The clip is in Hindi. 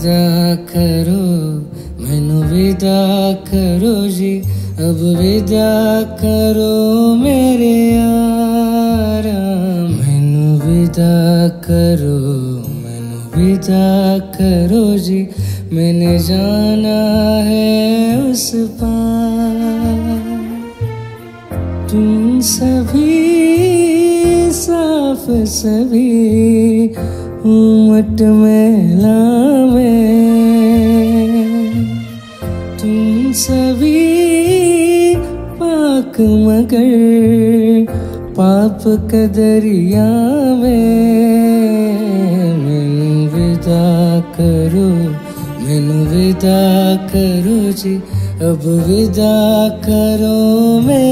विदा करो, मैनू विदा करो जी, अब विदा करो मेरे यारा। मैनू विदा करो, मैनू विदा करो जी, मैंने जाना है उस पार। तुम सभी साफ सभी उमट मैला में, तुम सभी पाक मगर पाप का दरिया में। मैनू विदा करो, मैनू विदा करो जी, अब विदा करो मैं